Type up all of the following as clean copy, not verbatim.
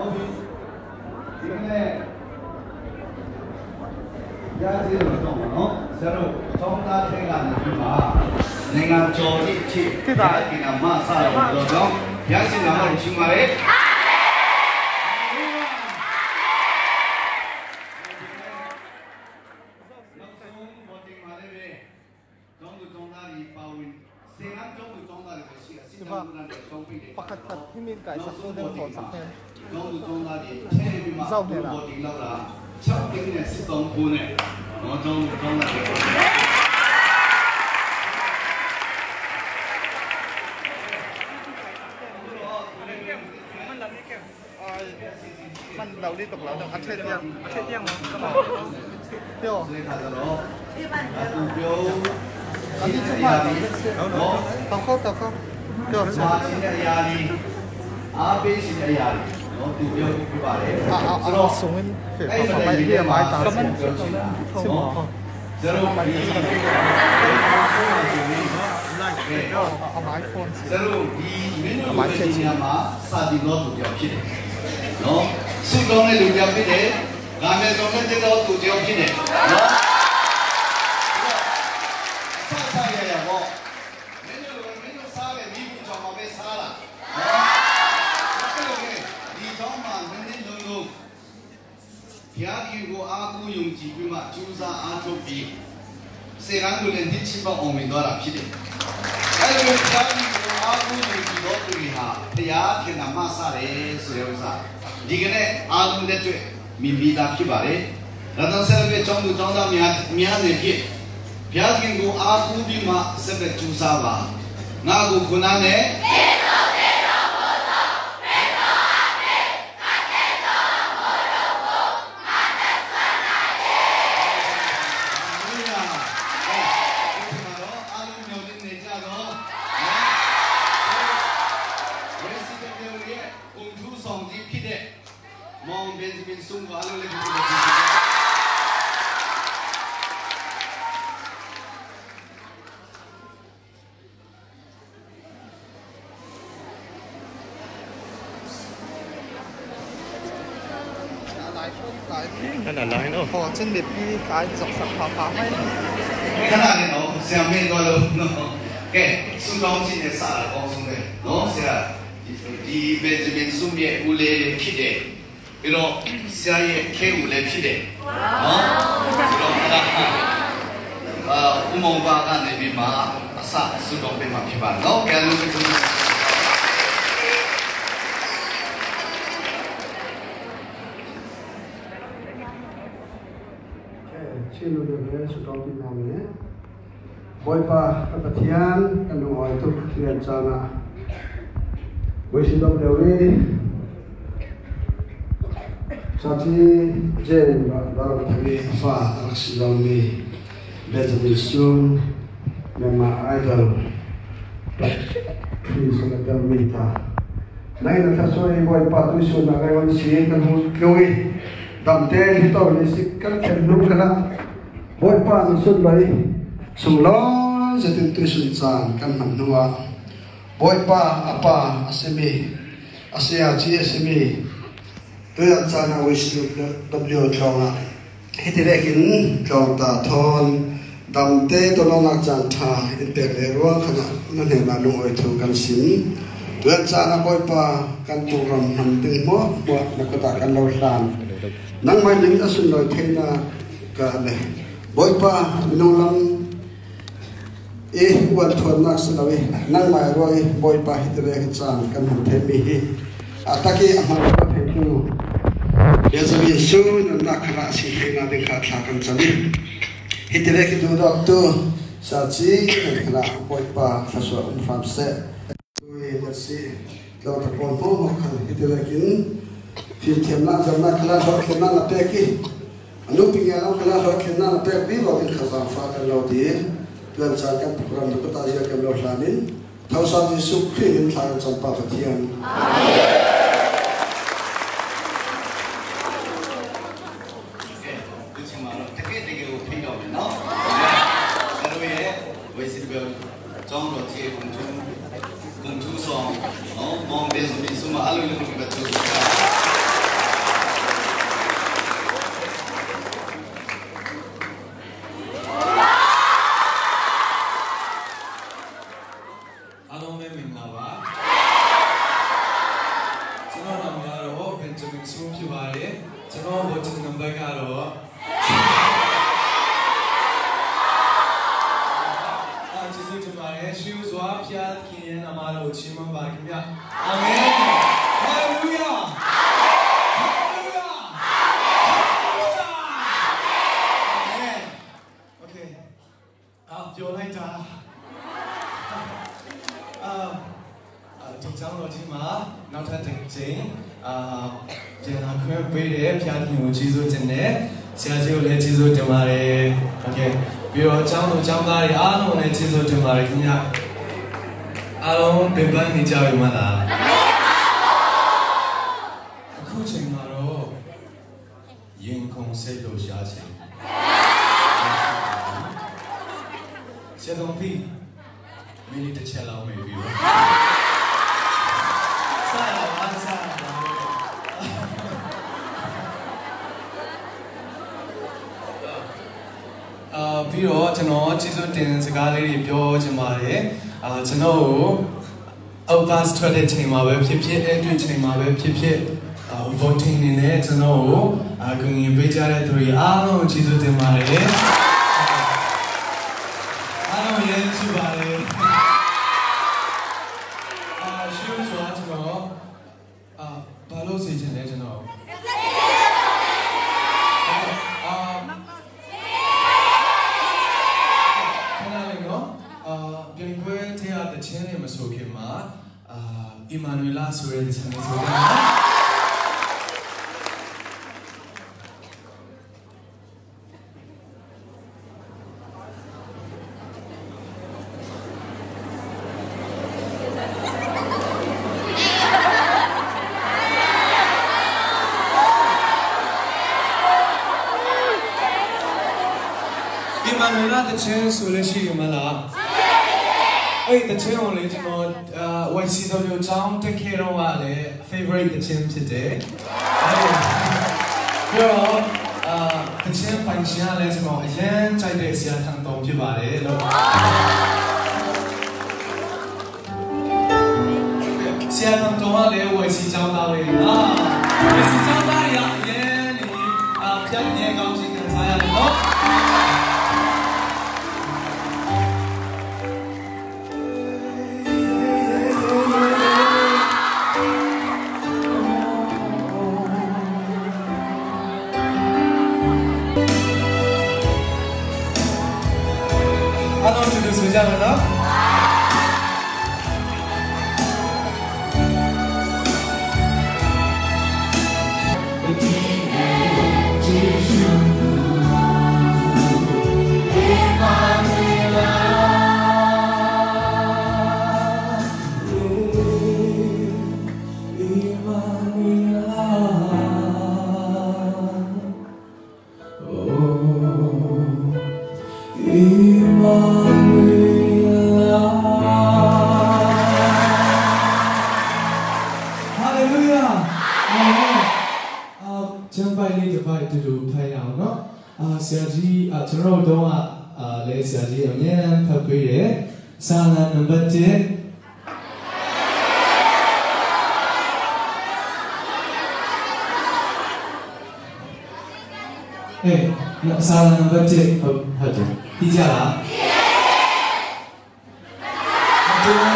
이번에 야지를 좀 새로 정답해가는 이유가 내가 저기 집 야기나 마사로 그러죠. 야지 나가는 주말에 Hoặc thật thì mình cải sẵn luôn đơn thổ sẵn thêm dâu này là trong cái này sẽ tổng khu này nó trong này mình đầu đi tục lão được ăn chết riêng tiêu ăn đi chút mà tao không tiêu đấy xuống phải có máy kia máy tao xem nó sự công này được như thế làm nên công này đó tụi tiêu như thế nó sao vậy à cô mình sao vậy đi cũng cho mà về sao là cái này đi cho mà mình đi đường đường kia thì cô áo cô dùng chỉ biết mà chú sa áo chụp đi sẽ làm người lên đi chim bao ông mình đó là gì đấy cái này kia thì cô áo cô dùng chỉ đó tụi hà thì à thì nằm mà sao đấy sửa sao 이게 아군대 쪽 미미다 피바래 라던 세력의 정부 정당 미안해 비아긴고 아구비마 세력 주사와 나고 군안에 Anh là lại nữa. Trên biệt đi cái dọc sập phá hay. cái này nó xem bên đó luôn nó cái xung quanh trên cái xã là có xung quanh nó sẽ đi bên xung quanh u lê lê phi đấy cái đó sẽ cái u lê phi đấy nó cái mông ba cái này bị mà xã xung quanh bên mà phi bản nó cái nó Chilo de vez su topi namanya, boy pa kapatian kanu oi tu kian sana, boy si dom dewi, saji jen ba kapati fa aksi dom ni, Benjamin Sun, memang idol, please let them meet her. Nay na kasoi boy pa tu su na ngayon si kanu kiwi, damten hito ni si kan kenum kana. Boy pa ng sunlay, sumlo sa tintuisun saan kan manua. Boy pa apa asimi, asya chi asimi, tuyan sana wisnu w chonga. Hitirekin chong ta thon, damte tolong ajan tha, intek leruang kana nanhe na lungoy tu kan sin. Tuyan sana boy pa kan turam namting mo nakota kan lawsan. Nang may ning asunloy kena ka ne. Boy pa minulang uwan tuan nak selawi nang mai roi boy pa hitere chan kan themi ataki amar itu yazami su nak khana si khina de kha kan chani hitere ki du dok tu sachi khana boy pa khaswa fam se we yasi lo ta pon mo kan hitere kin fil khemna jamna khala dok khemna na peki anu pinggir orang kena hak kena nampak di bawah khazan fakir laut dia, pelancaran program itu tadi akan berlangsung. Tahu sahaja sukri ini sangat sampai ketian. Song, mong besok besok malu lebih betul. 저는 스무피 바에 저는 버튼 넘버가로 지수 좀 말해 쉬우와 피아 기념 아마로 지만 바랍니다. 아멘. 할렐루야. 할렐루야. 할렐루야. 아멘. 오케이. 뼈라이다. 장로 팀아 나타 땡쟁 제가 그 베레 피아니오 지수 전에 세아지올레 지수 때문에 오케이 비로 장로 장다리 아노네 지수 때문에 그냥 아론 배반이 자유마다 그 정말로 인공세도 샤지 세동피 미니트 첼라오 메비오ပြီးတော့ကျွန်တော်ကျေးဇူးတင်စကားလေးတွေပြောချင်ပါတယ်ကျွန်တော်ကို Outpass ထွက်တဲ့ချိန်မှာပဲဖြစ်ဖြစ်အဲ့ဒီချိန်မှာပဲဖြစ်ဖြစ်voting နေနဲ့ကျွန်တော်ကိုကူညီပေးကြတဲ့သူတွေအားလုံးကိုကျေးဇူးတင်ပါတယ်အားလုံးကျေးဇူးပါတယ်ရှင်းဆိုတာကျွန်တော်ဘာလို့စီချင်လဲကျွန်တော်ပြန်ခွဲထဲရတဲ့ချင်းတွေမဆိုခင်မှာအီမာနွေလာဆိုတဲ့ချင်းလေးဆိုကြတယ်အီမာနွေလာတဲ့ချင်းဆိုလို့ရှိရင်မလားအဲ့တချင်းကိုလေကျွန်တော်YC တို့မျိုးချောင်းတက်ခဲ့တော့ကလည်း favorite တချင်းဖြစ်တယ်ပြီးတော့တချင်းပိုင်ရှင်ကလည်းကျွန်တော်အရင်ကြိုက်တဲ့ဆရာထံတော်ဖြစ်ပါတယ်လို့ဆရာထံတော်ကလည်း YC ချောင်းသားလေးYC ချောင်းသားရအရင်နေပြတ်နေကောင်းချင်းခံစားရတယ်နော်ဆိုကြမယ်နော်ဆရာကြီးကျွန်တော်တို့ကလဲဆရာကြီးအမြဲတမ်းဖတ်ပေးတယ်စာလံနံပါတ်1စာလံနံပါတ်1ဟုတ်တယ်သိကြလားသိတယ်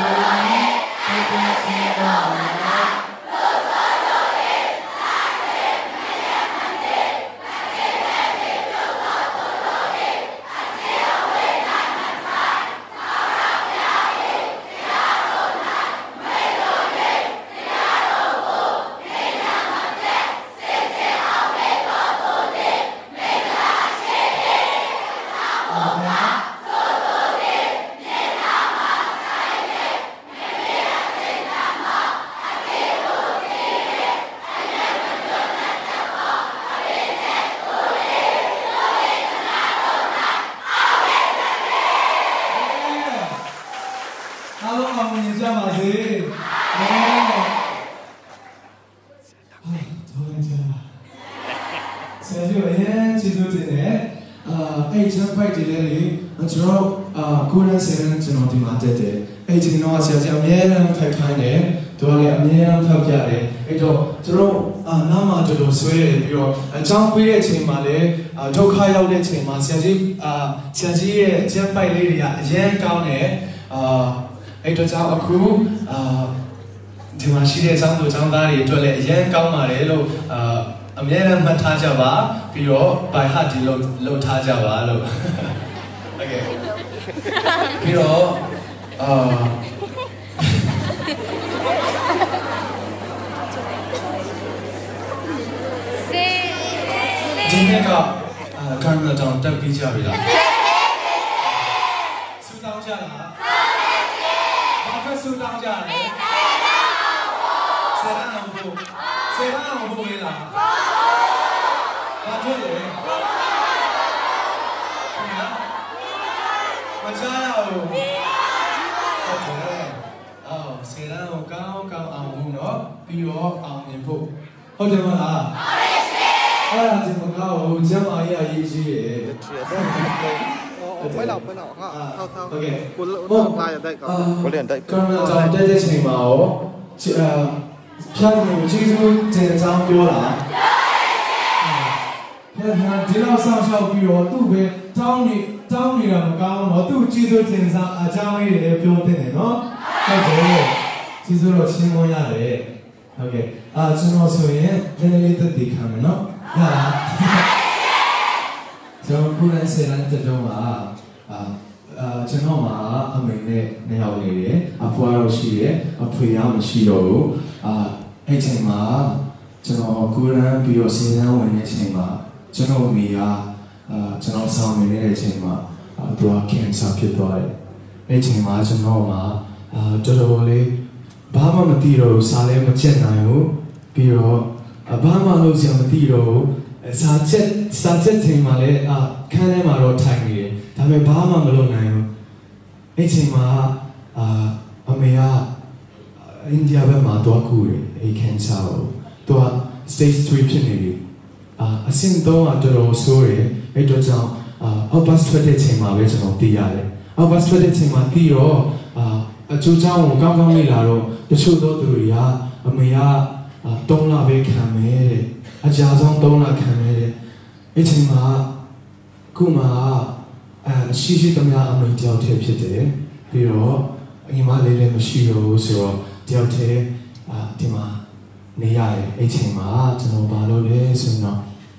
ကိုရန်ဆန်ကျွန်တော်ဒီမှာတက်တယ်အဲ့ဒီတော့ဆရာကြီးအများအားဖတ်ခိုင်းတယ်သူကလည်းအများအားဖတ်ပြတယ်အဲ့တော့ကျွန်တော်နားမှာတော်တော်ဆွဲတယ်ပြီးတော့အကြောင်းပေးတဲ့အချိန်မှာလည်းဒုက္ခရောက်တဲ့အချိန်မှာဆရာကြီးရဲ့ကျန်းပိုက်လေးတွေကအရန်ကောင်းတယ်အဲ့တော့ကြောင့်အခုဒီမှာရှိတဲ့အကြောင်းတို့အကြောင်းသားတွေအတွက်လည်းအရန်ကောင်းပါတယ်လို့အမြဲတမ်းမှတ်ထားကြပါပြီးတော့ by heart ဒီလုပ်ထားကြပါလို့โอเคပြီးတော့ဒီနေ့ကကာမတောင်တက်ပြီးကြပြီလားဆူတောင်းကြလားဘာဖြစ်ဆူတောင်းကြလဲဆရာတော်ဘုရားဘာဖြစ်လဲမကြားရဘူးဟုတ်တယ်ဆရာတော်ကောင်းအောင်ဘူးနော်ပြီးတော့အောင်မြင်ဖို့ဟုတ်တယ်မလားအဲ့ဒါဒီမကောင်းဘူးကျမကြီးအရေးကြီးတယ်ไม่หลับฮะเท่าคุณลายได้ก่อนကိုလည်းတိုက်ကာမတောင်တက်တဲ့ချိန်မှာရောဖြတ်နေကျေးဇူးတင်ကြောင်းပြောတာဒီလောက်ဆောက်ရှောက်ပြီးတော့သူ့ပဲတောင်းနေတာမကောင်းတော့သူ့ကျေးဇူးတင်စားအကြောင်းလေးတွေလည်းပြောတင်တယ်နော်ဟုတ်တယ်ကျေးဇူးတော့ရှင်းမရတယ်ဟုတ်ကဲ့ကျွန်တော်ဆိုရင်နည်းနည်းလေးသက်သေခံမယ်နော်ဟာကျွန်တော်ခုနဆယ်လမ်းတက်တော့မှာကျွန်တော်မှာအမေနဲ့နှစ်ယောက်နေတယ်အဖွားတော့ရှိတယ်အဖေကမရှိတော့ဘူးအဲ့ချိန်မှာကျွန်တော်ကိုရန်ပြီးတော့စဉ်းစားဝင်တဲ့ချိန်မှာကျွန်တော်အမေကကျွန်တော်ဆောင်နေတဲ့အချိန်မှာသူကကင်ဆာဖြစ်သွားတယ်အဲ့ချိန်မှာကျွန်တော်မှာတော်တော်လေးဘာမှမသိတော့စားလည်းမကျက်နိုင်ဘူးပြီးတော့ဘာမှလုပ်စရာမသိတော့ဘူးစာချက်ချိန်မှာလည်းခန်းထဲမှာတော့ထိုင်နေတယ်ဒါပေမဲ့ဘာမှမလုပ်နိုင်ဘူးအဲ့ချိန်မှာအမေကအိန္ဒိယဘက်မှာတော့ကူတယ်အဲ့ကင်ဆာကိုသူက stage 3ဖြစ်နေပြီအဆင့်3ကတော်တော်ဆိုးတယ်အဲ့တော့ကြောင့်အောက်ဘတ်ထွက်တဲ့ချိန်မှာပဲကျွန်တော်သိရတယ်အောက်ဘတ်ထွက်တဲ့ချိန်မှာသိတော့အကျိုးကြောင့်ကောင်းကောင်းလေ့လာတော့တချို့သောသူတွေကအမေက3လပဲခံမယ်တဲ့အကြာဆုံး3လခံမယ်တဲ့အဲ့ချိန်မှာခုမှရှိသမျှအမေတယောက်တည်းဖြစ်တယ်ပြီးတော့ညီမလေးလည်းမရှိတော့ဘူးဆိုတော့တယောက်တည်းဒီမှာနေရတယ်အဲ့ချိန်မှာကျွန်တော်ဘာလုပ်လဲဆိုတော့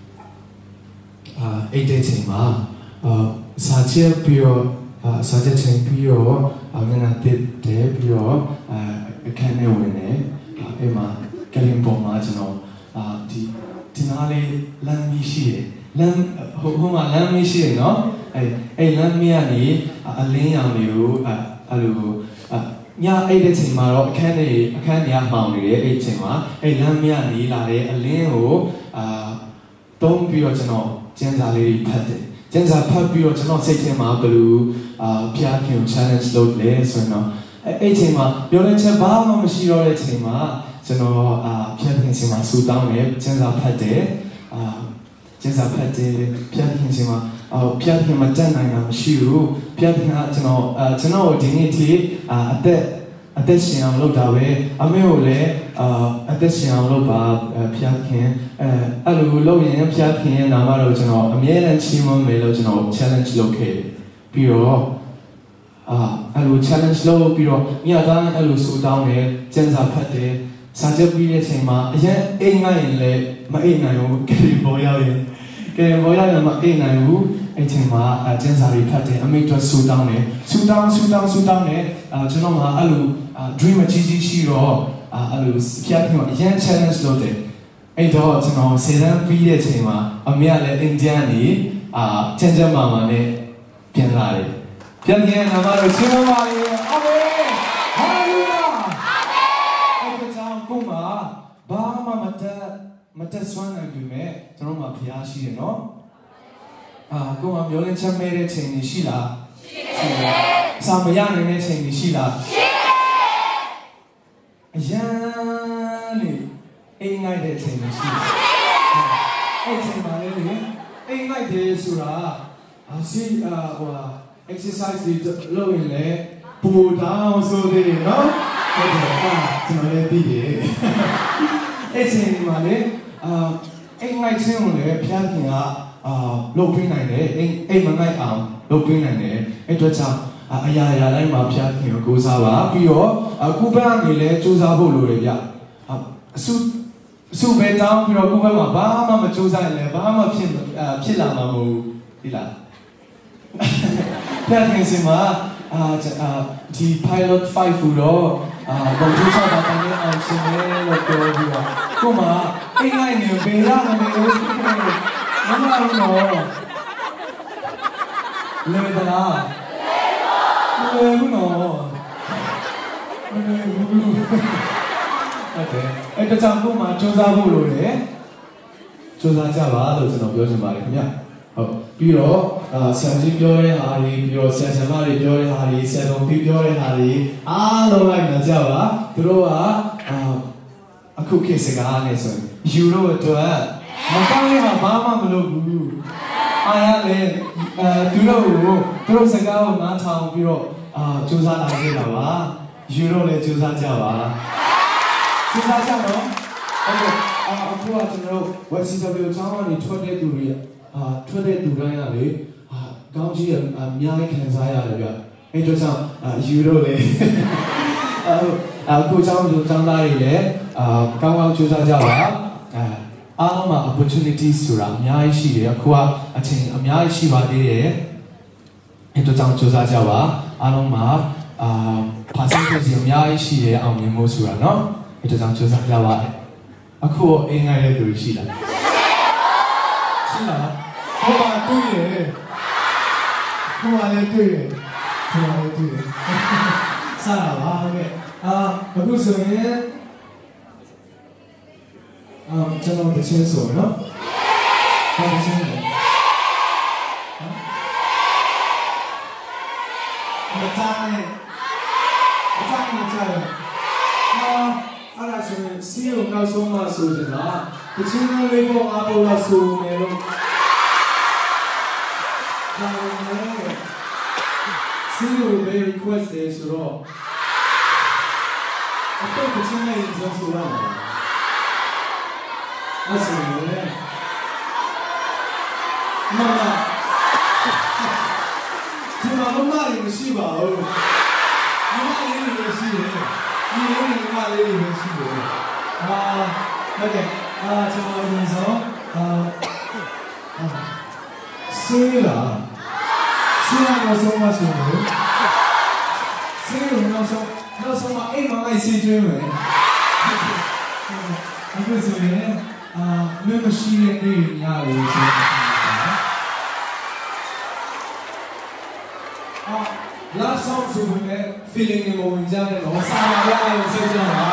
အဲ့တဲ့ချိန်မှာစာချက်ပြီးတော့စာချက်ချိန်ပြီးတော့မျက်နှာတစ်တယ်ပြီးတော့အခန်းထဲဝင်တယ်အဲ့မှာကလင်ပေါ်မှာကျွန်တော်ဒီနားလေးလမ်းကြီးရှိတယ်လမ်းဟိုမှာလမ်းကြီးရှိတယ်နော်အဲ့လမ်းကြီးကနေအလင်းရောင်တွေကိုအဲ့လိုညအဲ့တဲ့ချိန်မှာတော့အခန်းထဲမှောင်နေတယ်အဲ့ချိန်မှာအဲ့လမ်းကြီးကနေလာတဲ့အလင်းကိုတုံးပြီးတော့ကျွန်တော်ကျန်းစာလေးဖတ်တယ်ကျန်းစာဖတ်ပြီးတော့ကျွန်တော်စိတ်ထဲမှာဘယ်လိုဖျားခင် challenge လုပ်လဲဆိုတော့အဲ့ချိန်မှာပြောတဲ့ချက်ဘာမှမရှိတော့တဲ့ချိန်မှာကျွန်တော်ဖျားခင်စီမှာဆူတောင်းတယ်ကျန်းစာဖတ်တယ်ကျန်းစာဖတ်တယ်ဖျားခင်စီမှာဖျားခင်မတတ်နိုင်တာမရှိဘူးဖျားခင်ကကျွန်တော်ဒီနေ့ထိအသက်ရှင်အောင်လုပ်တာပဲအမေကိုလည်းအသက်ရှင်အောင်လုပ်ပါဖျားခင်အဲ့လိုလုပ်ရင်ဖျားခင်ရဲ့နာမတော့ကျွန်တော်အမြဲတမ်းချီးမွမ်းမယ်လို့ကျွန်တော် challenge လုပ်ခဲ့ပြီးတော့အဲ့လို challenge လုပ်ပြီးတော့ညတိုင်းအဲ့လိုဆူတောင်းတယ်ကျန်းစာဖတ်တယ်စာချက်ပြီးတဲ့အချိန်မှာအရင်အိမ်ငိုင်းရင်လည်းမအိမ်နိုင်ဘူးကလေးပေါ်ရောက်ရင်မအိမ်နိုင်ဘူးအဲ့ချိန်မှာကျန်းစာတွေဖတ်တယ်အမေတို့ဆူတောင်းတယ်ဆူတောင်းတယ်ကျွန်တော်ကအဲ့လို dream အကြီးရှိတော့အဲ့လိုဖျားခင်အရင် challenge လုပ်တယ်အဲ့တော့ကျွန်တော်စေတန်းပြီးတဲ့အချိန်မှာအမေကလည်းအိန္ဒိယနေချမ်းချမ်းမာမာနဲ့ပြန်လာတယ်ပြန်ပြန်နာမတော်ချီးမွမ်းပါလေအာမင်ဟာလေလုယာအာမင်အဲ့ဒါကြောင့်ကိုမဘာမှမတက်ဆွမ်းနိုင်ပြီမဲ့ကျွန်တော်မှဖျားရှိတယ်နော်ကိုမမျိုးလင်းချက်မဲတဲ့ချိန်ကြီးရှိလားရှိတယ်စာမရနိုင်တဲ့ချိန်ကြီးရှိလားရှိတယ်အရန်လေအိမ်ငိုက်တဲ့ချိန်ကြီးရှိတယ်အဲ့ချိန်မှာလေအိမ်ငိုက်တယ်ဆိုတာexercise တွေလုပ်ရင်လည်းပိုတောင်းဆိုသေးတယ်နော်ဟုတ်တယ်ကျွန်တော်လည်းသိတယ်အဲ့ချိန်ဒီမှာလေအိမ်ငိုက်ချင်းကိုလည်းဘုရားခင်ကလုပ်ပေးနိုင်တယ်အိမ်မငိုက်အောင်လုပ်ပေးနိုင်တယ်အဲ့တော့ကြောင့်အရာရာတိုင်းမှာဘုရားခင်ကိုကိုးစားပါပြီးတော့ခုဘက်ကနေလည်းစူးစမ်းဖို့လိုတယ်ဗျအစုပဲတောင်းပြီးတော့ခုဘက်မှာဘာမှမစူးစမ်းရင်လည်းဘာမှဖြစ်လာမှာမဟုတ်ဘူးဒီလားဘုရားခင်စင်မှာဒီ pilot 5ဟူတော့ဘုံကျူးစားတာတည်းအောင်ရှင်လေလို့ပြောပြီးတော့ကိုမအိမ်လိုက်နေဘယ်ရမလဲမမလို့တော့လေတလားလေဘူးနော်လေဘူးဟုတ်တယ်အဲ့တခြားကိုမှစူးစမ်းဖို့လိုတယ်စူးစမ်းကြပါလို့ကျွန်တော်ပြောချင်ပါတယ်ခင်ဗျဟုတ်ပြီးတော့ဆရာကြီးပြောတဲ့ဟာတွေပြီးတော့ဆရာဆရာမတွေပြောတဲ့ဟာတွေဆရာတော်ပြီးပြောတဲ့ဟာတွေအားလုံးလိုက်နေကြပါသူတို့ကအခုခေတ်စကားနဲ့ဆိုရင်ယူရိုအတွက်မကောင်းတဲ့ဟာဘာမှမလုပ်ဘူးအားရလေသူတို့စကားကိုနားထောင်ပြီးတော့စူးစမ်းလာခဲ့တာပါယူရိုလည်းစူးစမ်းကြပါစူးစမ်းကြတော့အခုကကျွန်တော် WCW ကျောင်းကနေထွက်တဲ့သူတွေထွက်တဲ့သူတိုင်းကလေကောင်းကြီးအများကြီးခံစားရတယ်ဗျအဲ့တော့ကြောင့်ယူရိုလေအခုကျောင်းသားတွေလည်းကောင်းကောင်းစူးစမ်းကြပါအားလုံးမှာ opportunity ဆိုတာအများကြီးရှိတယ်အခုကအချိန်အများကြီးရှိပါသေးတယ်အဲ့တော့ကြောင့်စူးစမ်းကြပါအားလုံးမှာpercentage အများကြီးရှိတယ်အောင်မြင်ဖို့ဆိုတာเนาะအဲ့တော့ကြောင့်စူးစမ်းကြပါအခုအင်္ဂါရဲ့သူရှိလားရှိလားဟိုမှာတွေ့ရဟိုမှာလည်းတွေ့ရဟိုမှာလည်းတွေ့ရစားပါဟုတ်ကဲ့အခုဆိုရင်ကျွန်တော်တချင်းဆိုနော်ဘာတချင်းလဲမတိုင်းအဲ့ဒါဆိုရင်စီးအောင်နောက်ဆုံးမှဆိုကြတာတချင်းလေးပေါ်အားပေါ်လာဆိုမယ်လို့စီးလို့ပဲ request တယ်ဆိုတော့အခုတချင်းလေးဆိုရမှာအဲ့ဆိုရင်မမဒီမှာမမလေးမရှိပါဘူးမမလေးတွေရှိတယ်ဒီလိုမမလေးတွေရှိတယ်ဟုတ်ကဲ့ကျွန်တော်ရင်ဆုံးဆေးနောက်ဆုံးမဆိုလို့ဆေးနောက်ဆုံးမအိမ်မှာလိုက်ဆေးကျွေးမယ်အခုဆိုရင်မရှိတဲ့နေ့ညလေးဆိုlast song ဆိုရင် feeling ကိုဝင်ကြတယ်တော့စာရရအောင်ဆက်ကြပါ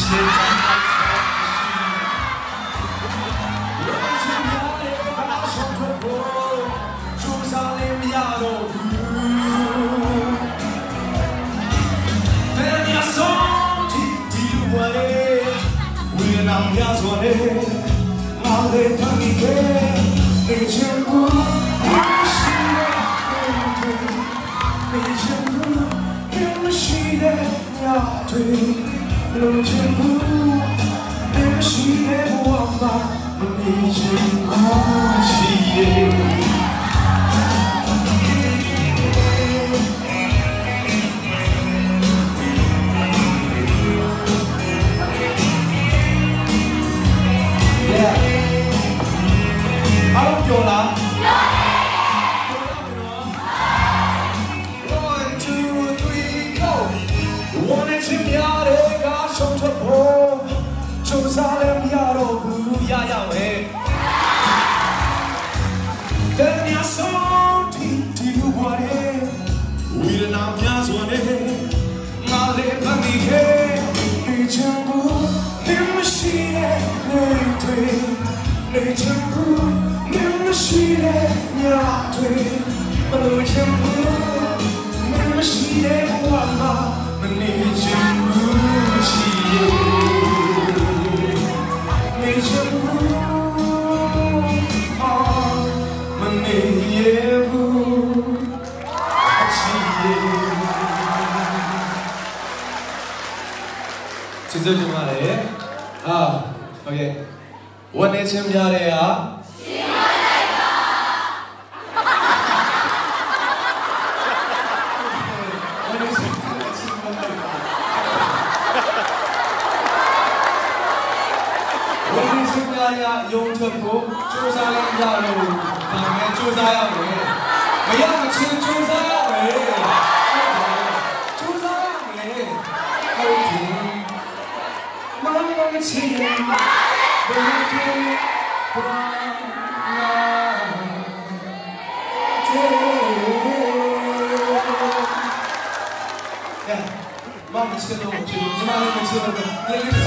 진짜 정말에 오케이 원내 참여래야 원내 참여야 용접고 조사는 야로 다음에 조사야 왜 왜야 지금 조사야 왜 조사야 왜 화이팅 망치는 너에게 야, 마음 미치게 너무 지금 이만한 미치게 얘기를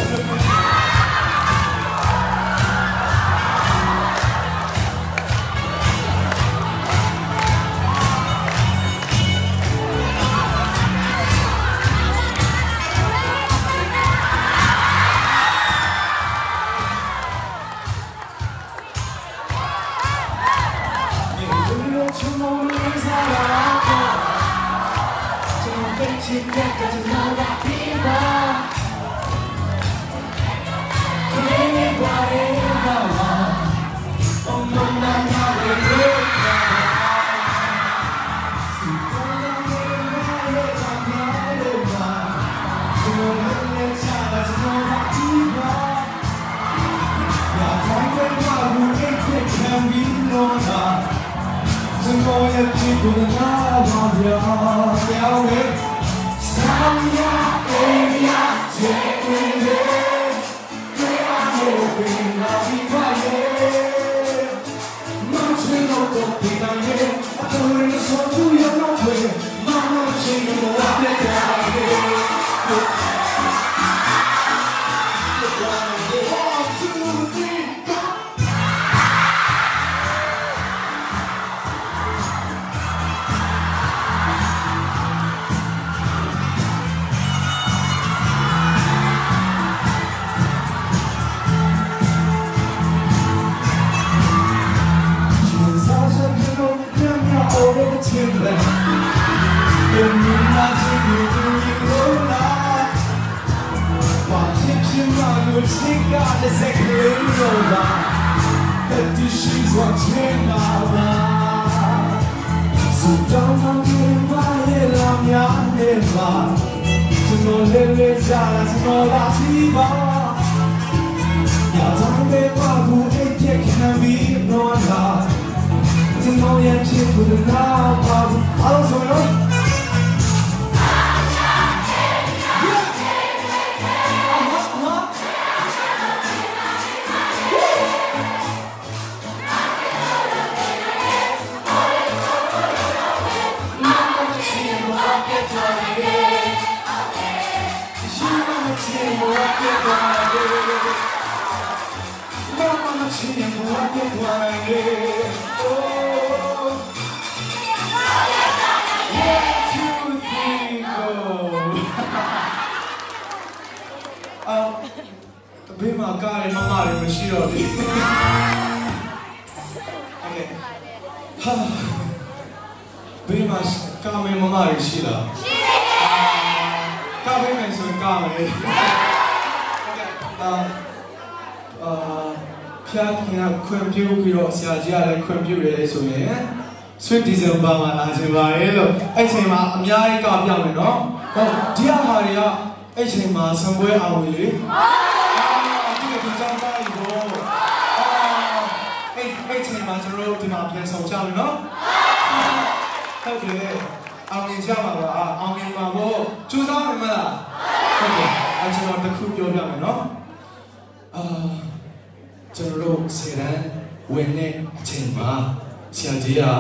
지금까지 너가 피워 그림이 과에 나와 어머나 나를 볼까 수고하는 나의 감사를 봐 그놈은 내 차가지 너가 피워 야당들과 우리 택한 위로다 증거의 피부는 나와버려 야외 Samya, Elia, Jekule, Kreamo, Bina, Vivaye, Manchino, Topinane, Atore, Sotu, Yonope, Mano, Chino, Apletare. Siga desse clima, que diz o tema. Sudão não vai ela me anima, tu não lembras tu não lativa. Ya também pago e que me não dá, tu não é tipo de nada. Alô, senhor. What ချင်းဘဝပြတ်သွားနိုင်လေ ဘေးမှာကားရမမတွေမရှိတော့ဘူး။ Okay ဟာဘေးမှာကားမမတွေရှိလား။ရှိတယ်။ကားဘေးမှာဆိုရင်ကားမယ်။ Okay ဖျားခင်ကခွင့်ပြုပြီးတော့ဆရာကြီးကလည်းခွင့်ပြုရဲဆိုရင် Sweet December မှာလာချင်ပါရဲ့လို့အဲ့ချိန်မှာအများကြီးကားပြောင်းနေနော်။ဟုတ်ဒီဟာတွေကအဲ့ချိန်မှာဆံပွဲအောင်လေ။ကျောင်းသားတွေတော့အဲ့ချိန်မှာကျွန်တော်တို့ဒီမှာပြန်ဆောင်ကြမယ်နော်ဟုတ်တယ်အောင်မြင်ကြပါပါအောင်မြင်ပါဖို့ကြိုးစားမယ်မလားဟုတ်တယ်အဲ့ကျွန်တော်တစ်ခုပြောပြမယ်နော်ကျွန်တော်တို့ဆယ်တန်းဝင်နေအချိန်မှာဆရာကြီးက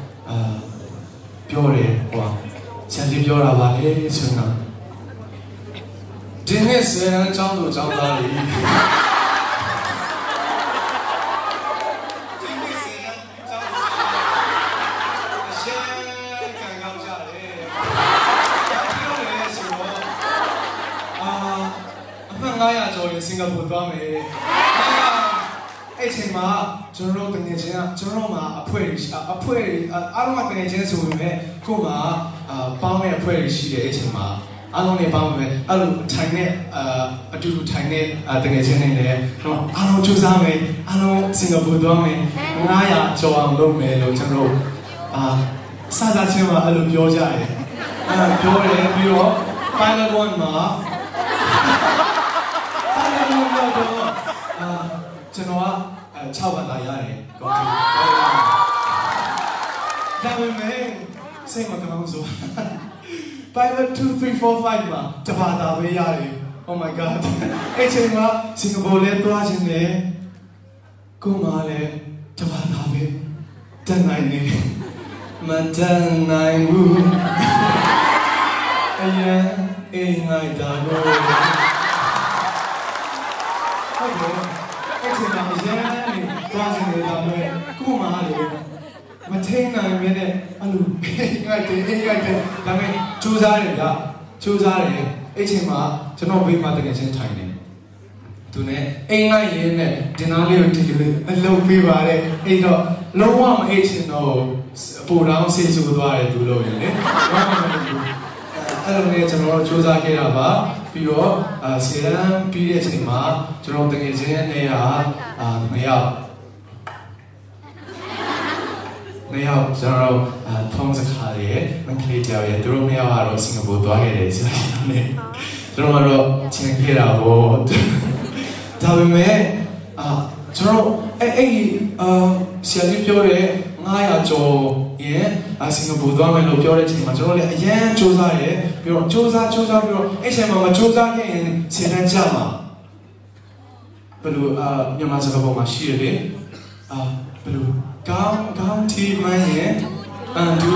ပြောတယ်ဟိုဆရာကြီးပြောတာပါလေဆိုတော့ဒီနေ့ဆယ်တန်းကျောင်းသူကျောင်းသားတွေစင်ကာပူသွားမယ်အဲ့ချိန်မှာကျွန်တော်တို့တကယ်ချင်းကကျွန်တော်မှာအဖွဲ့အားလုံးကတကယ်ချင်းဆိုပေမဲ့ကို့မှာပေါင်းတဲ့အဖွဲ့တွေရှိတယ်အဲ့ချိန်မှာအားလုံးနဲ့ပေါင်းမယ်အဲ့လိုထိုင်နဲ့အတူတူထိုင်နဲ့တကယ်ချင်းနေတယ်တော့အားလုံးကြိုးစားမယ်အားလုံးစင်ကာပူသွားမယ်900ကျော်အောင်လုပ်မယ်လို့ကျွန်တော်စသချင်းမှာအဲ့လိုပြောကြတယ်ပြောတယ်ပြီးတော့ final one မှာကျွန်တော်က6ဘတ်လာရတယ်ကောင်းတယ်ဒါပေမဲ့စိတ်မကောင်းဆို pilot 2 3 4 5မှာတဘာသာပဲရတယ် oh my god အဲ့ချိန်မှာစင်ကာပူလဲသွားခြင်းနဲ့ကိုမလည်းတဘာသာပဲတန်နိုင်နေမတန်နိုင်ဘူးအရင်အိမ်ငိုက်တာကိုဟုတ်တယ်အဲ့ချိန်မှာအရင်နေသွားခြင်းနဲ့ဒါမဲ့ကိုမလည်းမထိန်နိုင်ပဲနဲ့အဲ့လိုငိုက်တယ်ဒါမဲ့စူးစားတယ်ဗျစူးစားတယ်အဲ့ချိန်မှာကျွန်တော်ဘေးမှာတကယ်ချင်းထိုင်နေသူနဲ့အိမ်လိုက်ရင်းနဲ့ဒီနားလေးကိုဒီလိုအလုပ်ပေးပါတဲ့အဲ့တော့လုံးဝမအိတ်ချင်တော့ပိုတောင်းဆေးဆူသွားတယ်သူလို့ရင်လေအဲ့လိုနဲ့ကျွန်တော်တို့စူးစမ်းခဲ့တာပါပြီးတော့ဆေးရန်ပြီးတဲ့အချိန်မှာကျွန်တော်တကယ်ချင်းနဲ့မရောက်ကျွန်တော်ထုံးစကားတွေမကလေးကြောက်ရဲ့သူတို့မရောက်တော့စင်ကာပူသွားခဲ့တယ်ဆိုတော့ねကျွန်တော်တို့ချင်းခဲ့တာပေါ့ဒါပေမဲ့ကျွန်တော်အဲ့ဆရာကြီးပြောတဲ့900ကျော်ရဲ့စင်ကာပူသွားမယ်လို့ပြောတဲ့အချိန်မှာကျွန်တော်လည်းအရန်စူးစမ်းရဲပြီးတော့စူးစမ်းပြီးတော့အဲ့ချိန်မှာမစူးစမ်းခဲ့ရင်ဆယ်တန်းကြမှာဘယ်လိုမြန်မာစကားပေါ်မှာရှိရလေဘယ်လိုကောင်းတီမန်ရဲ့ดู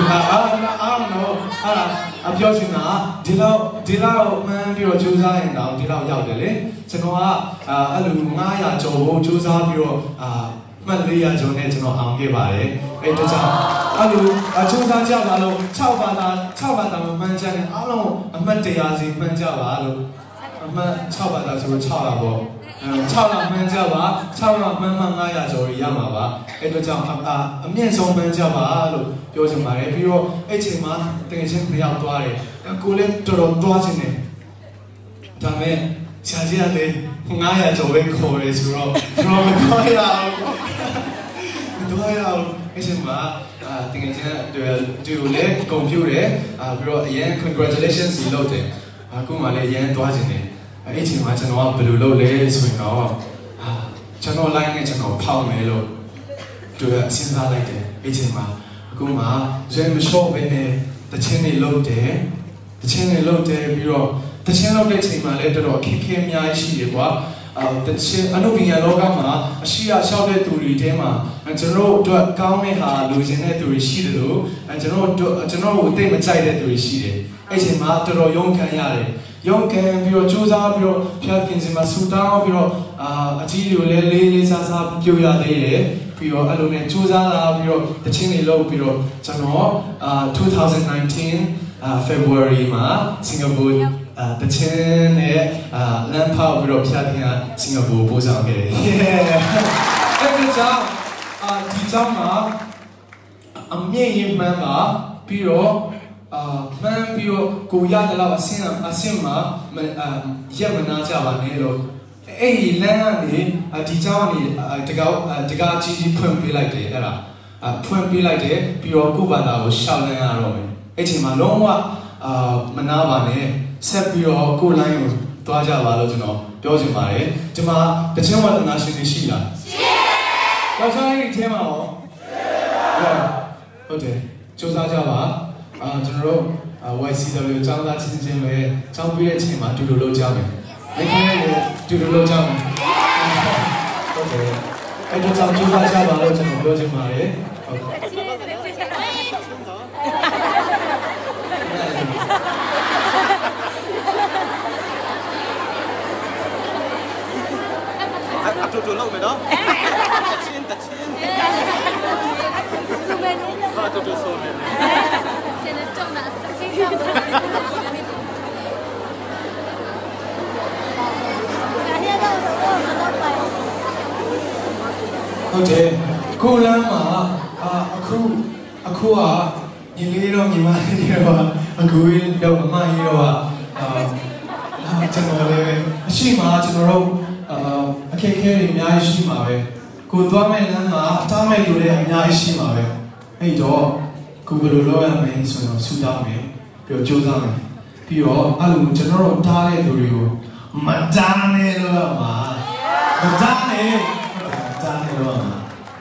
အပြောချင်တာဒီလောက်မှန်းပြီးတော့စူးစမ်းရင်တော့ဒီလောက်ရောက်တယ်လေကျွန်တော်ကအဲ့လို900ကျော်ဖို့စူးစမ်းပြီးတော့မှတ်400ကျော်နဲ့ကျွန်တော်အောင်ခဲ့ပါတယ်အဲ့ဒါကြောင့်အဲ့လိုစူးစမ်းကြပါလို့6ဘာသာမှန်းကြတယ်အားလုံးအမှတ်100စီမှန်းကြပါလို့အမှတ်6ဘာသာဆိုတော့6ပါပေါ့6လောက်မှန်းကြပါ6လောက်မှန်းမှ900ကျော်ရမှာပါအဲ့တော့ကြောင့်အမြင့်ဆုံးမှန်းကြပါလို့ပြောချင်ပါတယ်ပြီးတော့အဲ့ချိန်မှာတကယ်ချင်းမရောက်သွားတယ်ကိုလည်းတော်တော်သွားခြင်းတယ်ဒါမဲ့ဆရာကြီးကလည်း900ကျော်ပဲခေါ်တယ်ဆိုတော့ကျွန်တော်မသွားရအောင်အဲ့ချိန်မှာတကယ်ချင်းတူလည်းကွန်ပျူတာပြီးတော့အရင် congratulations လုပ်တယ်အခုမှလည်းအရင်သွားခြင်းတယ်အဲ့ချိန်မှာကျွန်တော်ကဘယ်လိုလုပ်လဲဆိုရင်တော့ကျွန်တော် line နဲ့ကျွန်တော်ဖောက်မယ်လို့စဉ်းစားလိုက်တယ်အဲ့ချိန်မှာအခုမှဇွဲမလျှော့ပဲနဲ့တချင်းတွေလုပ်တယ်ပြီးတော့တချင်းလုပ်တဲ့ချိန်မှာလည်းတော်တော်အခက်အခဲအများကြီးရှိတယ်ကွာတချင်းအနုပညာလောကမှာအရှိရလျှောက်တဲ့သူတွေထဲမှာကျွန်တော်တို့အတွက်ကောင်းတဲ့ဟာလိုချင်တဲ့သူတွေရှိတယ်လို့ကျွန်တော်ကိုအသိမကြိုက်တဲ့သူတွေရှိတယ်အဲ့ချိန်မှာတော်တော်ရုန်းကန်ရတယ်ရုပ်ကံပြီးတော့စူးစမ်းပြီးတော့ဖျားခင်စီမှာဆူတောင်းပြီးတော့အကြီးတွေကိုလည်းလေးစားစားပြုရသေးတယ်ပြီးတော့အဲ့လိုနဲ့စူးစမ်းလာပြီးတော့တချင်းတွေလုပ်ပြီးတော့ကျွန်တော်2019 February မှာစင်ကာပူတချင်းနဲ့လမ်းဖောက်ပြီးတော့ဖျားခင်ကစင်ကာပူပို့ဆောင်ခဲ့တယ်အဲ့ဒီကြောင့်ဒီကြောင့်မှာအမြင့်ရင်မှန်းပါပြီးတော့မှန်းပြီးတော့ကိုရတဲ့လောက်အဆင့်မှာရက်မနာကြပါနဲ့လို့အဲ့ဒီလမ်းကနေဒီเจ้าကနေတကားကြီးဖွင့်ပေးလိုက်တယ်အဲ့ဒါဖွင့်ပေးလိုက်တယ်ပြီးတော့ကိုဘာသာကိုရှောက်လန်းရတော့မယ်အဲ့ချိန်မှာလုံးဝမနာပါနဲ့ဆက်ပြီးတော့ကိုလိုင်းကိုတွားကြပါလို့ကျွန်တော်ပြောချင်ပါတယ်ဒီမှာတချင်းဝါဒနာရှင်တွေရှိလားရှိပါဘူး။ဒီထဲမှာရောဟုတ်တယ်စူးစမ်းကြပါကျွန်တော်တို့ YCW ကျောင်းသားချင်းချင်းပဲကျောင်းပြီးတဲ့အချိန်မှာတူတူလုပ်ကြမယ်။ဒီနေ့လည်းတူတူလုပ်ကြမယ်။ဟုတ်တယ်။အဲ့တော့ကျောင်းစူးစမ်းကြပါလို့ကျွန်တော်ပြောချင်ပါတယ်။ဟုတ်ကဲ့။ Tôi lâu rồi đó. Tachín. Tôi sôi rồi. Ok, cô Lam mà aku nhìn cái đó nhìn mai đi rồi aku đâu mà mai rồiကျွန်တော်လည်းရှိမှကျွန်တော်တို့အခက်အခဲတွေအများကြီးရှိမှာပဲကိုသွားမဲ့လမ်းမှာတားမဲ့လူတွေအများကြီးရှိမှာပဲအဲ့တော့ကိုဘယ်လိုလုပ်ရမလဲဆိုတော့ဆူတောင်းမယ်ပြီးတော့ကြိုးစားမယ်ပြီးတော့အဲ့လိုကျွန်တော်တို့တားတဲ့လူတွေကိုမတားနဲ့လို့ရမှာမတားနဲ့လို့ရမှာ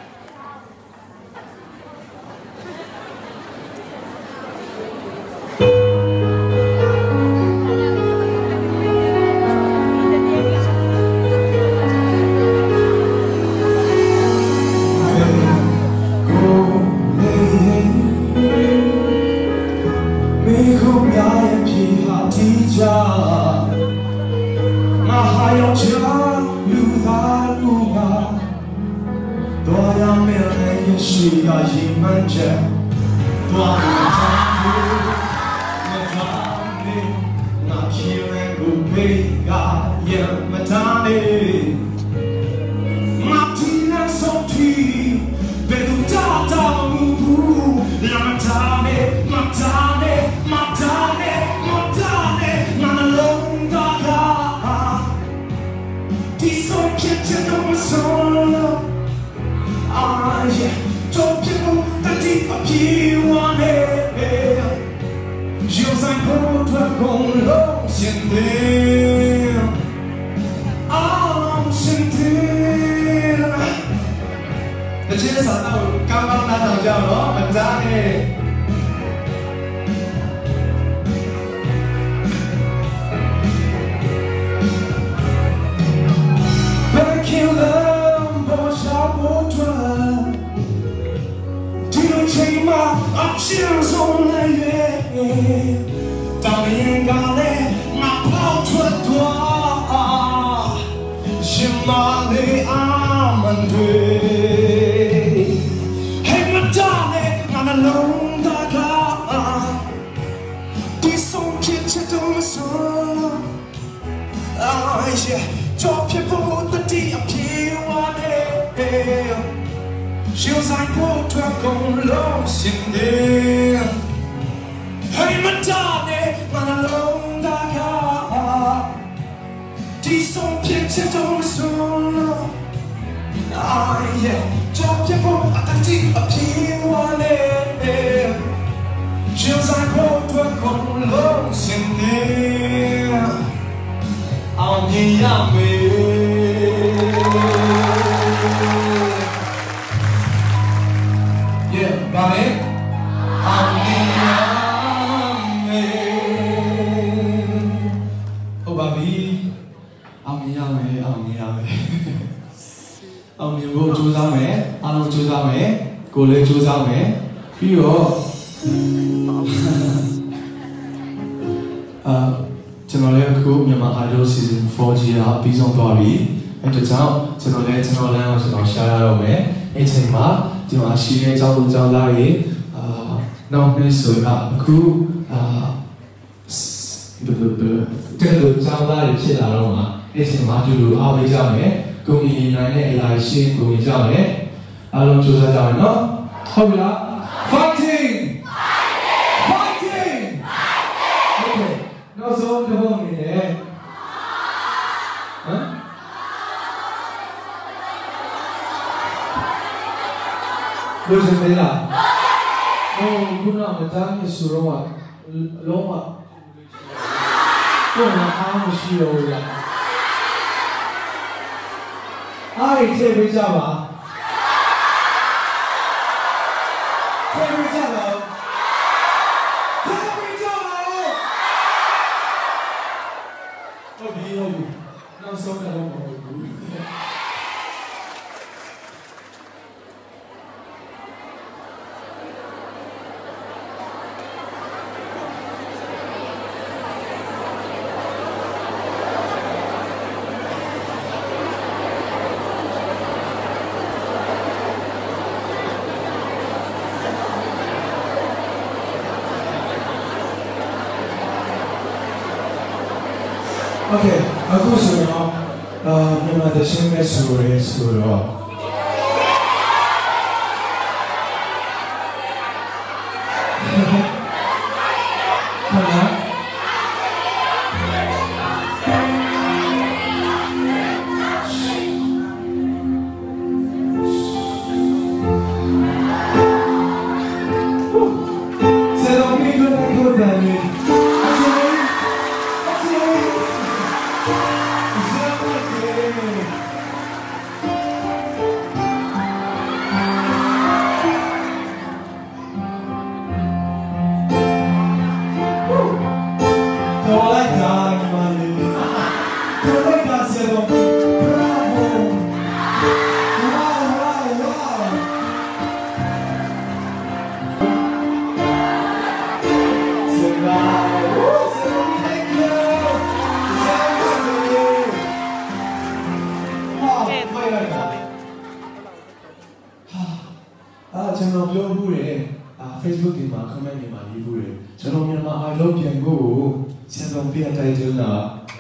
ကိုလည်းကြိုးစားမယ်ပြီးတော့ကျွန်တော်လည်းအခုမြန်မာ Idol Season 4 ကြီးကပြီးဆုံးသွားပြီအဲ့ဒါကြောင့်ကျွန်တော်လည်းကျွန်တော်လမ်းကိုကျွန်တော်ရှာရတော့မယ်အဲ့ချိန်မှာဒီမှာရှိတဲ့ကျောင်းသူကျောင်းသားတွေနောက်နေ့ဆိုတော့အခုတဲ့လူကျောင်းသားတွေဖြစ်လာတော့မှအဲ့ချိန်မှာဒီလိုအားပေးကြမယ်ကိုကြီးညီနိုင်တဲ့အရာရှိကိုကြီးကြမယ်အားလုံးကြိုးစားကြမယ်နော်ဟုတ်ပြီလား Fighting Fighting Okay နောက်ဆုံးတစ်ခုအနေနဲ့ဟမ်လို့စမေးလားခုနကမတားနေဆိုတော့လုံးဝကိုယ်ကအားမရှိတော့ဘူးလားအားရကျေပေးကြပါကျေပေးကြပါကျေပေးကြပါဟုတ်ပြီနောက်ဆုံးတော့မဟုတ်ဘူးOkay, aku sudah memang ada sini suruh. Mana? Sedang mikir aku dari.ကျွန်တော်ပြောဘူးလေFacebook ဒီမှာ comment တွေမှာရေးဘူးလေကျွန်တော်မြန်မာ I love ပြန်ကိုဆက်ဆုံးပြတိုက်ကြတာ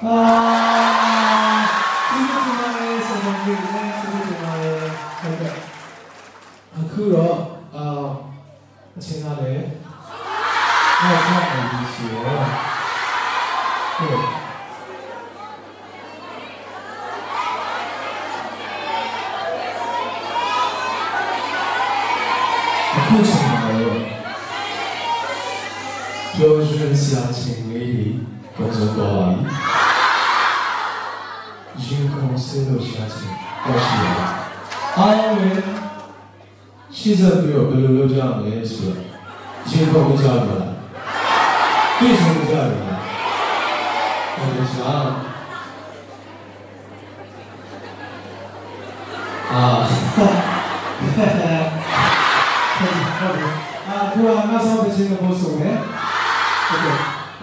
ဒီလိုမှလည်းဆက်ဆုံးပြနေဆက်ဆုံးပြနေဟုတ်ကဲ့အခုတော့အချင်းကလည်းဟောထားတယ်ဆိုတော့ဟုတ်အခုချိန်မှာတော့ပြောရွှေစရာချင်းလေးတွေပုံစံတော့ပါရင်ကုန်စလို့ရှာချင်တော့ရှိတယ်အားလုံးရှိစပြီးတော့ဘယ်လိုလုပ်ကြမလဲဆိုတော့ရင်ကုန်ကြပါလားပြည့်စုံကြပါလားဟုတ်ကဲ့စားအခုအမဆောက်တဲ့ဘုဆိုနဲ့ဟုတ်ကဲ့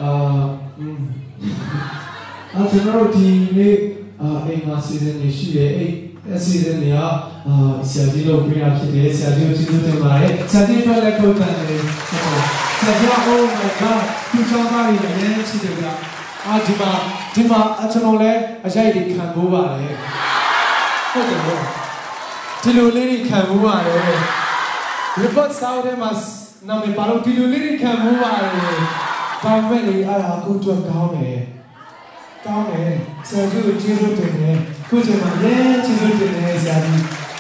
ကျွန်တော်ဒီနေ့အိမ်မှာစီစဉ်နေရှိတယ်အဲ့စီစဉ်နေဆရာကြီးတို့ပြရဖြစ်တယ်ဆရာကြီးကိုကျေးဇူးတင်ပါတယ်ဆရာကြီးတို့လည်းခုတ်တယ်ဆရာကြီး oh my god သူချောင်းသားတွေလည်းရှိတယ်ဗျာဒီမှာကျွန်တော်လည်းအရိုက်တွေခံဖို့ပါတယ်ဟုတ်တယ်ဒီလိုလေးတွေခံဖို့ပါတယ် report စာအုပ်ထဲမှာနာမည်ပါလို့ဒီလိုလေးတွေခံဖို့ပါတယ်ဘာမဲ့လေအဲ့ဒါအခုတော့ကောင်းတယ်ဆရာကြီးကိုကျေးဇူးတင်တယ်ခုချိန်မှာလည်းကျေးဇူးတင်တယ်ဆရာကြီး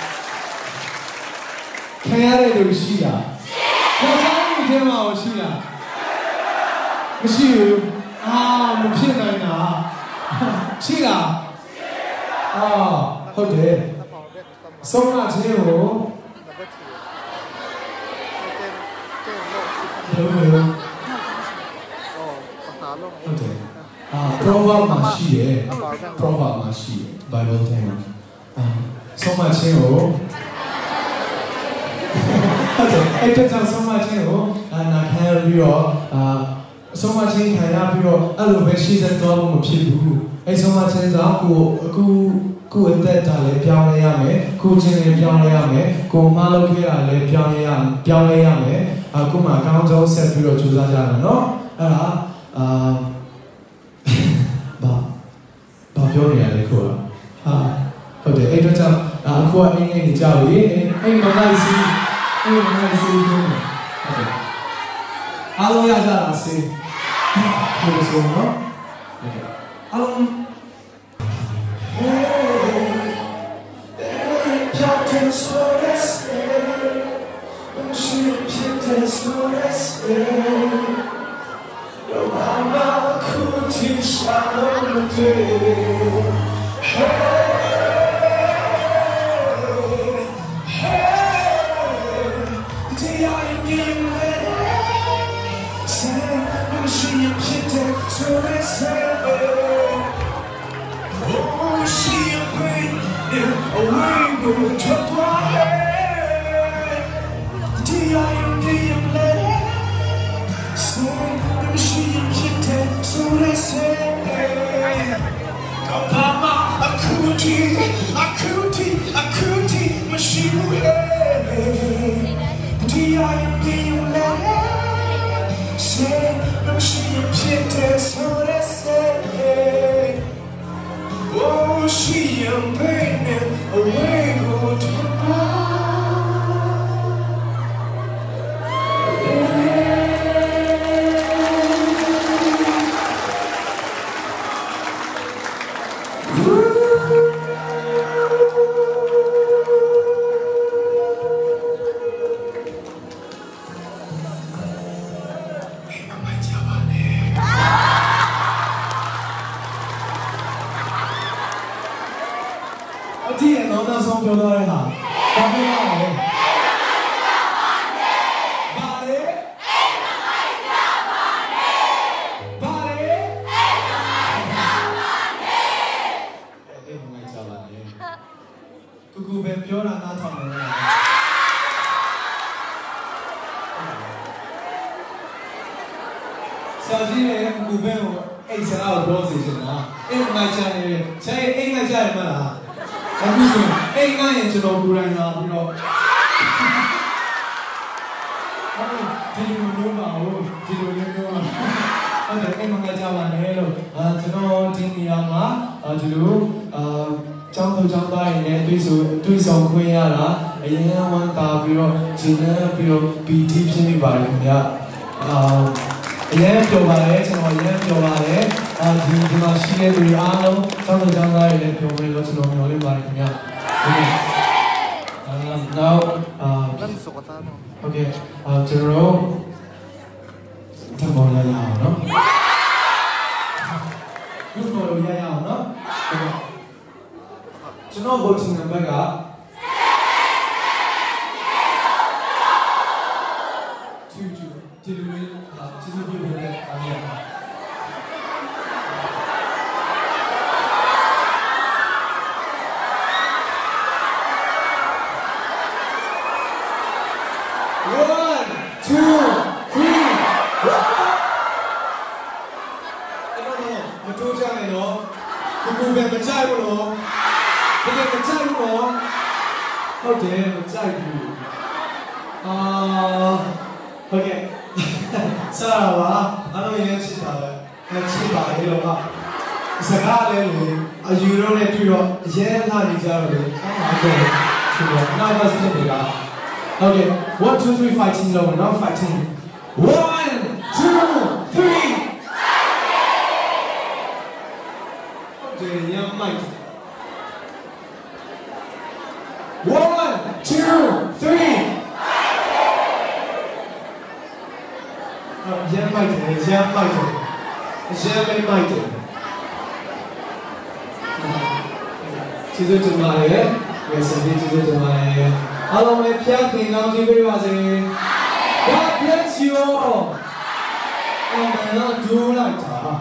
ခံရတဲ့လူရှိလားခေါင်းဆောင်မှုထဲမှာရှိလားမရှိဘူးမဖြစ်နိုင်တာရှိလားဟုတ်တယ်ဆုံးမခြင်းကိုဟုတ်တယ်proverb မှာရှိတယ် proverb မှာရှိတယ် Bible ထဲမှာဆုံးမခြင်းကိုဟုတ်တယ်အဲ့ဒါကြောင့်ဆုံးမခြင်းကိုနာခံပြီးတော့ဆုံးမချင်းခံရပြီးတော့အဲ့လိုပဲရှိစက်သွားဖို့မဖြစ်ဘူးအဲ့ဆုံးမချင်းကကိုအသက်တာလည်းပြောင်းလဲရမယ်ကိုချင်းလည်းပြောင်းလဲရမယ်ကိုမလုပ်ခဲ့တာလည်းပြောင်းလဲရမယ်အခုမှအကောင်းဆုံးဆက်ပြီးတော့ကြိုးစားကြရမယ်နော်အဲ့ဒါဘာပြောနေရလဲကိုကဟုတ်တယ်အဲ့တော့ကြောင့်အခုကအိမ်နေကြပြီအိမ်မလိုက်စီပြောနေဟုတ်တယ်အားလုံးရကြတာစေဟုတ်လို့ဆိုနော်အားလုံးOkay, 1, 2, 3, fighting low, not fighting. 1, 2, 3. Okay, young Mike. 1, 2, 3. Young Mike. 지도 좀 말해. 그래서 지도 좀 말해. 알로메 피아킹 나오지 그리와세. 야 피아치요. 어머나 두라이자.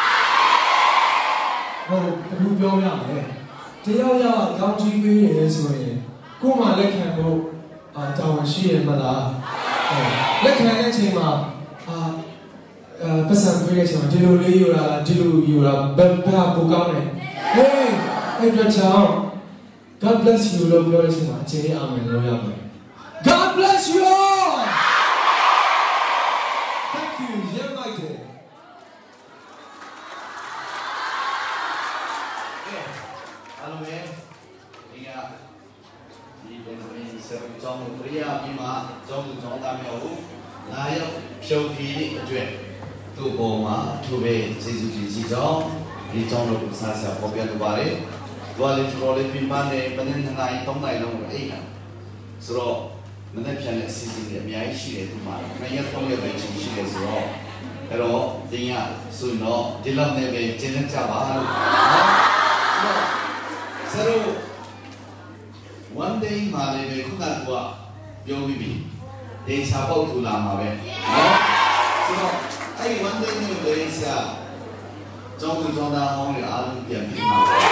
그 표현에 대야야 나오지 그리에서에 고마 레켄도 자원 시에 마다 레켄의ချိန်မှာပတ်စံပေးတဲ့အချိန်မှာဒီလိုလေးယူတာဒီလိုယူတာဘယ်ဟာပိုကောင်းလဲဟေးအဲ့တော့ချောင်း God bless you လို့ပြောတဲ့အချိန်မှာအချိန်လေးအောင်မယ်လို့ရမယ် God bless you all thank you ရမ်းလိုက်တယ်အားလုံးပဲဒီကဒီဘယ်လိုလဲဆရာကျောင်းကိုပြရပြီးမှကျောင်းသူကျောင်းသားများကိုလာရောက်ဖြုတ်ပြီးအတွက်သူ့ပေါ်မှာသူ့ပဲကျေးဇူးတင်စီကြောင်းဒီကျောင်းတော်ကိုစားဆရာပေါ်ပြလိုပါတယ်။ဘာလဲတော်လေးပြင်ပနဲ့မနေ့ကနိုင်3နိုင်လုံးအိတ်တာဆိုတော့မနေ့ပြန်တဲ့အစီအစဉ်တွေအများကြီးရှိတယ်ဒီမှာနှစ်ရက်3ရက်ပဲချိန်ရှိတယ်ဆိုတော့အဲ့တော့တင်ရဆိုတော့ဒီလောက်နဲ့ပဲကျင်းနေကြပါလို့နော်ဆရာတို့ one day မှာလည်းပဲခုနကပြောပြီးပြီဒေချာပေါက်ထူလာမှာပဲနော်ဆိုတော့အဲ့ one day နဲ့လည်းဆရာကျောင်းသူကျောင်းသားဟောင်းတွေအားလုံးပြန်ပြီးမှာပဲ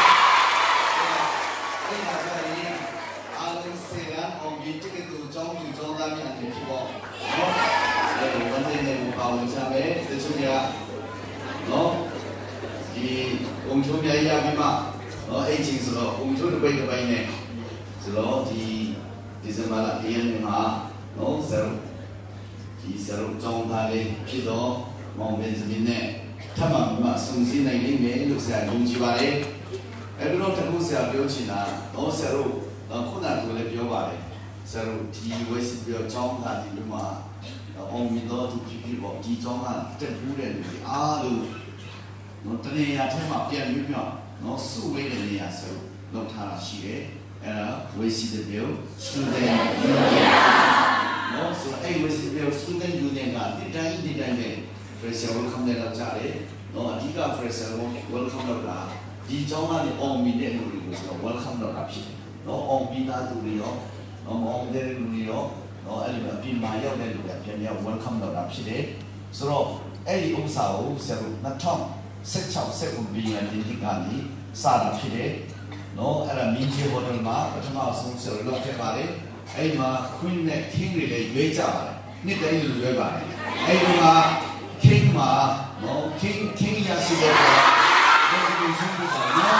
အဲ့ဒါကြရင်အားလုံးစေရန်အောင်ဒီတကယ်ကိုကျောင်းသူကျောင်းသားများတွေဖြစ်ပေါ့နော်အဲ့ one day နဲ့ပါဝင်ကြမယ်တချို့ကနော်ဒီအုံချိုးများရပြီးမှနော်အဲ့ချင်းဆိုတော့အုံချိုးတစ်ပိတ်တစ်ပိုင်းနဲ့ဆိုတော့ဒီဇင်ဘာလ1ရက်နေ့မှာနော်ဆရာဒီဆရာကျောင်းသားလေးဖြစ်တော့မောင်ဘင်ဇမင်နဲ့ထပ်မံဆုံစည်းနိုင်လိမ့်မယ်လို့ဆရာယုံကြည်ပါတယ်အဲ့တော့တခုဆရာပြောချင်တာတော့ဆရာတို့ခုနကလည်းပြောပါတယ်ဆရာတို့ဒီဝက်စီပြောကျောင်းသားဒီမှာအောင်မြင်တော့သူဖြစ်ပေါ့ဒီကျောင်းကတက်ဘူးတဲ့လူတွေအားလုံးနော်တနေရာထဲမှာပြန်ပြီးပြောနော်စုဝေးတဲ့နေရာဆိုလောက်ထားတာရှိတယ်အဲ့ဒါဝေစီတဲ့ပြော student union နော်ဆိုအဲ့ဝေစီပြော student union ကဒီတိုင်းနဲ့ fresher welcome နဲ့လောက်ကြတယ်နော်အဓိက fresher welcome လောက်တာဒီကျောင်းကနေအောင်မြင်တဲ့လူတွေကိုဆိုတော့ welcome လောက်တာဖြစ်တယ်နော်အောင်မြင်တာသူတွေရောနော်မအောင်တဲ့လူတွေရောနော်အဲ့လိုအပြင်မှာရောက်တဲ့လူတွေပြန်ပြန် welcome လောက်တာဖြစ်တယ်ဆိုတော့အဲ့ဒီဥစ္စာကိုဆရာတို့2016 ဘီလီယံဒီကနေစတာဖြစ်တယ်နော်အဲ့ဒါမင်းကြီးဟိုတယ်မှာပထမဆုံးဆရာတို့လုပ်ခဲ့ပါတယ်အဲ့မှာ Queen နဲ့ King တွေလည်းရွေးကြပါတယ်နှစ်တိုင်းလူရွေးပါတယ်အဲ့ဒီမှာ King မှာနော် King ရရှိတဲ့ဒီဆုံးဖြတ်တာနော်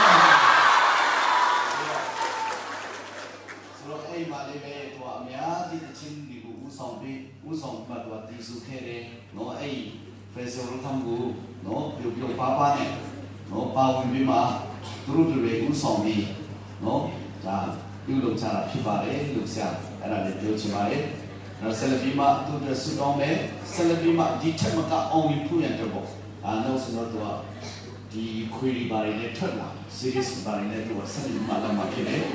ဆိုတော့အဲ့မှာလည်းပဲသူအများကြီးတချင်းဒီကိုဦးဆောင်မှတော့တည်ဆူခဲ့တယ်နော်အဲ့ Festival ကကိုနော်ပြုတ်ပါနဲ့နော်ပါဝင်ပြီးမှသူတို့တွေဦးဆောင်ပြီးနော်ဒါပြုလုပ်ကြတာဖြစ်ပါတယ်လို့ဆရာအဲ့ဒါလည်းပြောချင်ပါတယ်နော်ဆယ်လ်ဘီမာသူတို့ဆုတောင်းမယ်ဆယ်လ်ဘီမာဒီထက်မကအောင်ပြီးဖို့ရတဲ့ပေါ့နောက်ဆိုတော့ဒီခွေးတွေပါတွေနဲ့ထွက်လာ series ပါတွေနဲ့သူကဆယ်လ်ဘီမာလာမှာဖြစ်တယ်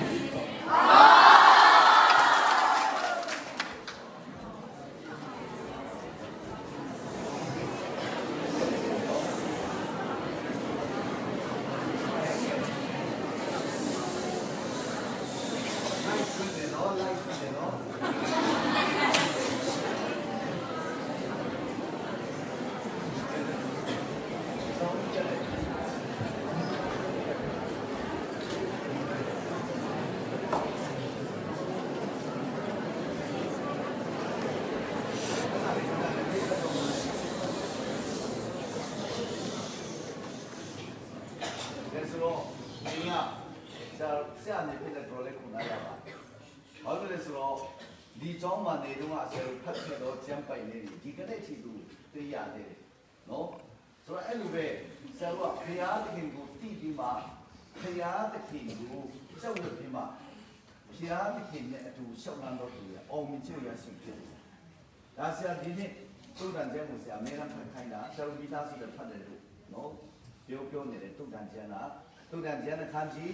ဆရာနေဖြစ်တဲ့ project ကိုလာရပါဘာလို့လဲဆိုတော့ဒီကျောင်းမှာနေတော့ဆရာဖတ်ခဲ့တော့ကျမ်းပိုင်နေဒီကနေ့ချီသူသိရတယ်နော်ဆိုတော့အဲ့လိုပဲဆရာကဘုရားသခင်ကိုတည်ပြီးမှဘုရားသခင်ကိုစောင့်လို့ပြီးမှဘုရားသခင်နဲ့အတူရှောက်လန်းတော့သူရအောင်မြင်ချရရှိဖြစ်တယ်ဒါဆရာဒီနေ့သုတ္တန်ကျမ်းကိုဆရာအများအားခိုင်းတာဆရာမိသားစုတွေဖတ်တယ်လို့နော်ပြောနေတဲ့သုတ္တန်ကျမ်းကသုတ္တန်ကျမ်းအခန်းကြီး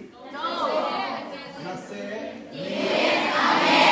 20နေအာမင်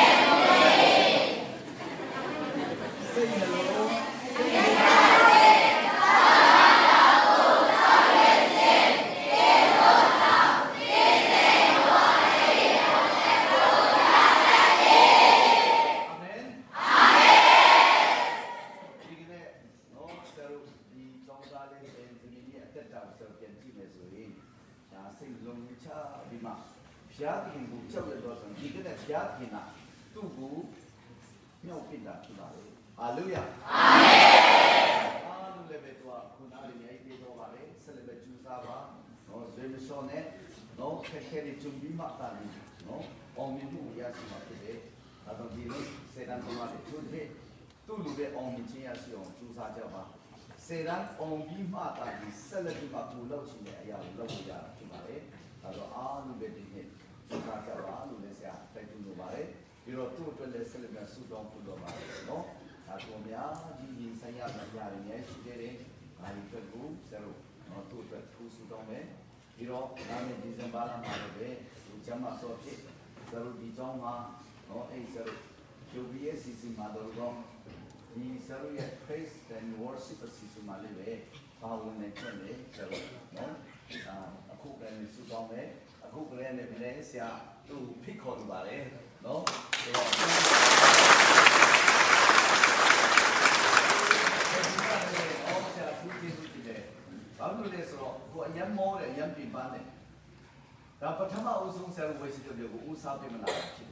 စိတ်နှလုံးစိတ်ထားတဲ့သာယာကိုသာရဲ့စေတေသောသာစေစေဝါရေအသက်ကိုသာတဲ့အာမင်အာမင်ဒီကနေ့နော်ဆရာတို့ဒီကျောင်းသားလေးဒီနေ့အသက်တာကိုပြန်ကြည့်မယ်ဆိုရင်ဒါစိတ်လုံးချပြီးမှဘုရားသခင်ကိုကြောက်ရတော့ဆိုဒီကနေ့ဘုရားသခင်ကသူ့ကိုမြောက်ပြတာဖြစ်ပါလေဟာလေလုယာအာမင်အားလုံးလလည်းပဲသူကခုနလေးရိုက်ပြီးတော့ပါလေဆက်လက်ပဲကျူးစားပါနော်ဇွေမစောနဲ့နော်ခက်ခဲလေးကျုံပြီးမှတာလေးနော်အောင်မြင်မှုရရှိမှာဖြစ်တယ်ဒါတော့ဒီလိုစေတံသမားတွေသူတို့သူ့လူတွေအောင်မြင်ခြင်းရရှိအောင်ကျူးစားကြပါစေတံအောင်ပြီးမှတာလေးဆက်လက်ပြီးမှပူလောက်ချင်တဲ့အရာကိုလုပ်လို့ရတာဖြစ်ပါလေဒါတော့အားလုံးပဲဒီနေ့ကျူးစားကြပါလို့လည်းဆရာတိုက်တွန်းလိုပါတယ်ပြီးတော့သူ့အတွက်လည်းဆက်လက်ပြီးဆူတောင်းပူလို့ပါတယ်နော်ဒါတို့များဒီဆိုင်ရတဲ့ຢာတွေနဲ့ရှိတဲ့ဘာတွေအတွက်ကိုဆရာတို့တော့သူ့အတွက်ထူးဆူတောင်းမယ်ပြီးတော့လာမယ့်ဒီဇင်ဘာလမှာလည်းပဲဒီကျမ်းမာစောဖြစ်ဆရာတို့ဒီကျောင်းမှာနော်အဲ့ဆရာတို့ QBSCC မှာတော့ဒီဆရာတို့ရဲ့ Praise and Worship Season မှာလည်းပဲပါဝင်နေတယ်ဆရာတို့နော်အခုကလည်းဆူတောင်းမယ်အခုကလည်းလည်းဆရာသူ့ဖိတ်ခေါ်ပါလေနော်ဆိုတော့ဘာလို့လဲဆိုတော့ကိုအရင်မောတယ်အရင်ပြင်ပန်းတယ်ဒါပထမအဆုံးဆရာဝေစီတို့ကိုဦးစားပေးမလာဖြစ်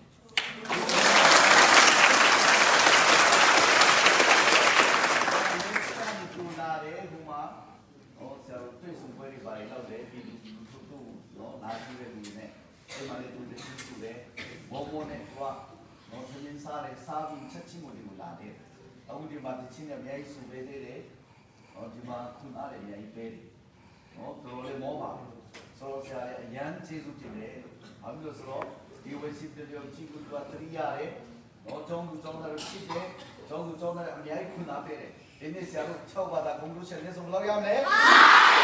တယ်ဒီလာတယ်ဟိုမှာဟောဆရာတို့တွေ့ဆုံပွဲတွေပါလောက်တယ်ပြီးသူနော်လာကြည့်တဲ့လူနဲ့အဲ့မှာလည်းသူတို့သူလည်းဘောနဲ့တော့နော်သင်စားတယ်စားပြီးချက်ချင်းကိုလာတယ်အခုဒီမှာတချင်းနဲ့အများကြီးစုပေးသေးတယ်ဒီမှာခုနလည်းအများကြီးပေးတယ်နော်တော်လည်းမောပါဆိုတော့ဆရာလည်းအရန်ကျေးဇူးတင်တယ်ဘာဖြစ်လို့ဆိုတော့ဒီဝေစီတရုံကြီးကတရိရတယ်နော်ကျောင်းသူကျောင်းသားတို့ရှိတယ်ကျောင်းသူကျောင်းသားအများကြီးခုနပေးတယ်ဒီနေ့ဆရာတို့6ဘာသာကွန်ကလူးရှင်းနဲ့ဆုံးလောက်ရမယ်